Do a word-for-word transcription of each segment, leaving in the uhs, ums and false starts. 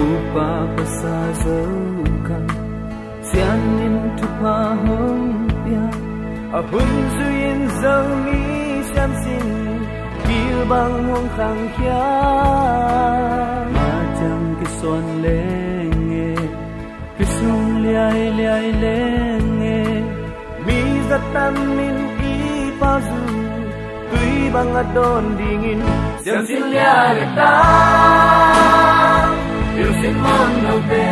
lupa pasazaukan sianin tupa hompia ahun zuyin zau mi siam sin bil bang hong khang khia macam kison lenge kisung liai liai lenge mi zatan min i pazu tui bang adon dingin siam sin liai ta bil sin mon no be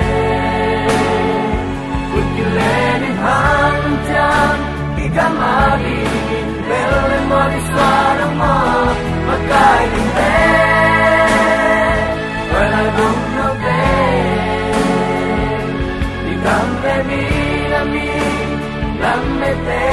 Lenin hancam ikan magiging bel mo di suara mo makai din be wala dong no be ikan bemi nami lamete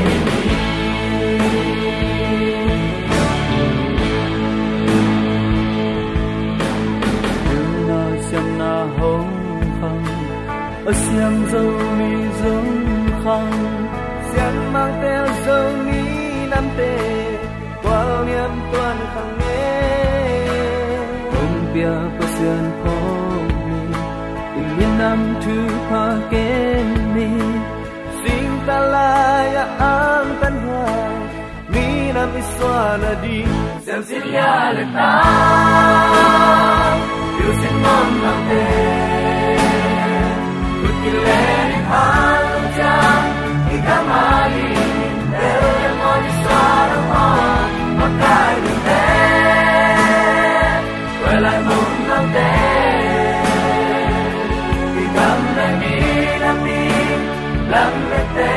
na siam na hong khang siam dâu mi giống khăng siam mang theo dâu mi nam tê qua miền tuan khăng nghe ông bia pa sian phong mi in miền nam thu pa ken mi sing talaya ang tanha mi nam iswana di siam silya leta yu sin mon nam tê Lenin hancam ikan magiging bel mo di suara mo makai din be wala mong nante ikan bemi nami lamete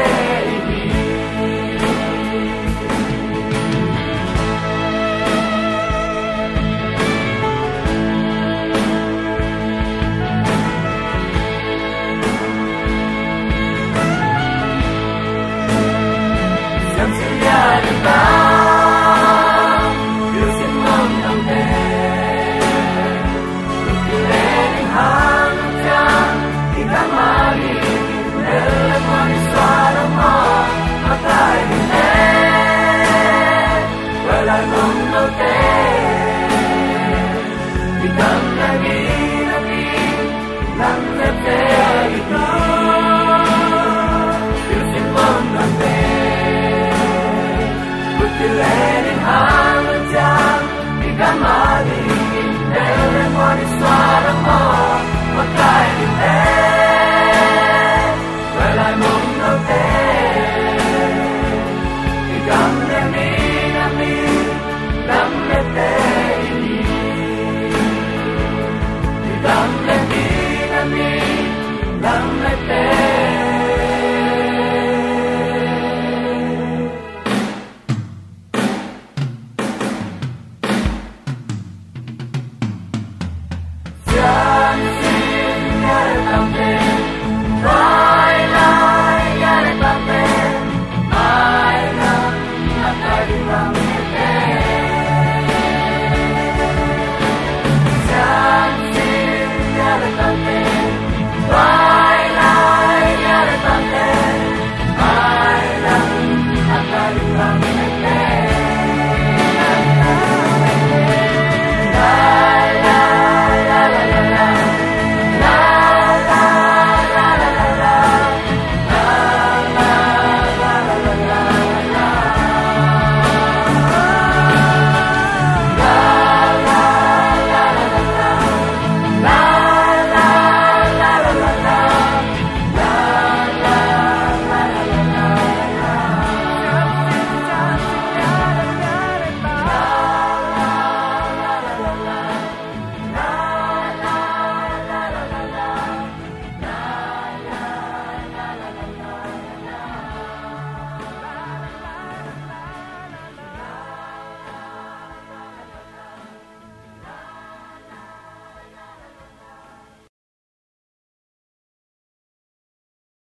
Become